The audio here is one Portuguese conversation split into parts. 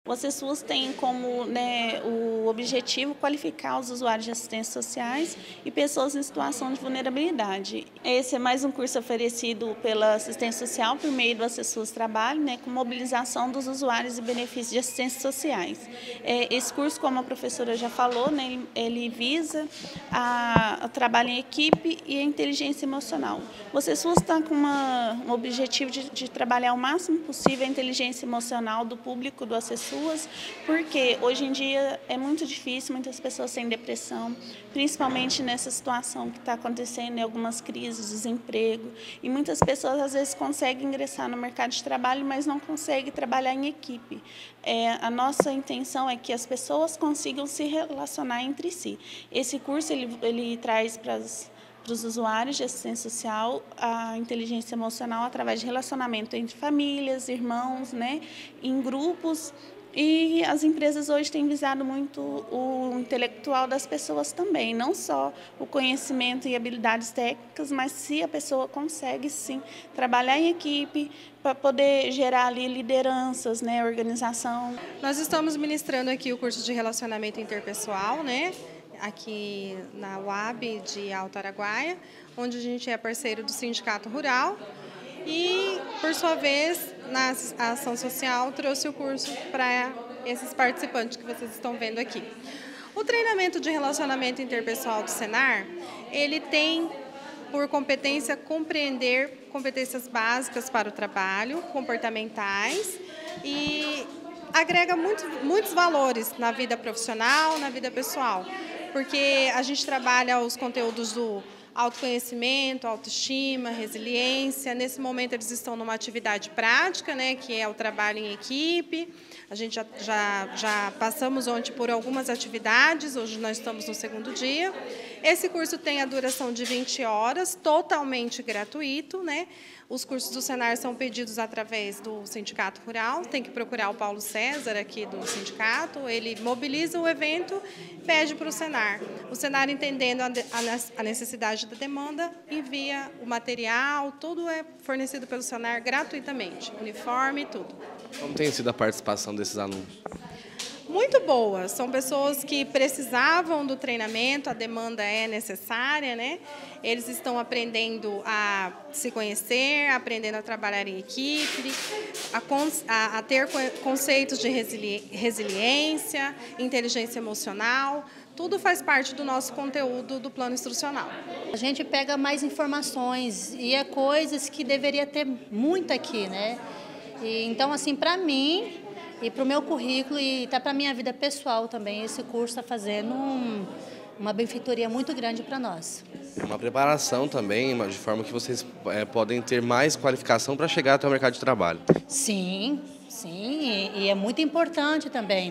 O ACESUS tem como o objetivo qualificar os usuários de assistências sociais e pessoas em situação de vulnerabilidade. Esse é mais um curso oferecido pela assistência social por meio do ACESUS Trabalho, com mobilização dos usuários e benefícios de assistências sociais. Esse curso, como a professora já falou, ele visa o trabalho em equipe e a inteligência emocional. O ACESUS está com um objetivo de trabalhar o máximo possível a inteligência emocional do público do ACESUS, porque hoje em dia é muito difícil, muitas pessoas têm depressão, principalmente nessa situação que está acontecendo em algumas crises, desemprego, e muitas pessoas às vezes conseguem ingressar no mercado de trabalho, mas não conseguem trabalhar em equipe. A nossa intenção é que as pessoas consigam se relacionar entre si. Esse curso ele traz para os usuários de assistência social a inteligência emocional através de relacionamento entre famílias, irmãos, em grupos. E as empresas hoje têm visado muito o intelectual das pessoas também, não só o conhecimento e habilidades técnicas, mas se a pessoa consegue, sim, trabalhar em equipe para poder gerar ali lideranças, organização. Nós estamos ministrando aqui o curso de relacionamento interpessoal, aqui na UAB de Alto Araguaia, onde a gente é parceiro do Sindicato Rural. E, por sua vez, na ação social, trouxe o curso para esses participantes que vocês estão vendo aqui. O treinamento de relacionamento interpessoal do Senar, ele tem por competência compreender competências básicas para o trabalho, comportamentais, e agrega muitos valores na vida profissional, na vida pessoal, porque a gente trabalha os conteúdos do autoconhecimento, autoestima, resiliência. Nesse momento eles estão numa atividade prática, que é o trabalho em equipe. A gente já passamos ontem por algumas atividades, hoje nós estamos no segundo dia. Esse curso tem a duração de 20 horas, totalmente gratuito, Os cursos do Senar são pedidos através do Sindicato Rural, tem que procurar o Paulo César aqui do sindicato, ele mobiliza o evento, pede para o Senar. O Senar, entendendo a necessidade da demanda, envia o material, tudo é fornecido pelo Senar gratuitamente, uniforme e tudo. Como tem sido a participação desses alunos? Muito boa, são pessoas que precisavam do treinamento, a demanda é necessária, Eles estão aprendendo a se conhecer, aprendendo a trabalhar em equipe, a ter conceitos de resiliência, inteligência emocional, tudo faz parte do nosso conteúdo do plano instrucional. A gente pega mais informações e é coisas que deveria ter muito aqui, Então, assim, para mim e para o meu currículo e até para a minha vida pessoal também, esse curso está fazendo uma benfeitoria muito grande para nós. Uma preparação também, de forma que vocês podem ter mais qualificação para chegar até o mercado de trabalho. Sim, e é muito importante também,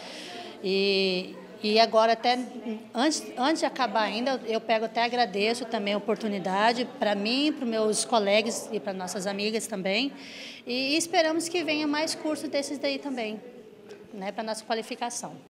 E agora, até antes de acabar ainda, eu até agradeço também a oportunidade para mim, para os meus colegas e para nossas amigas também. E esperamos que venha mais cursos desses daí também, para a nossa qualificação.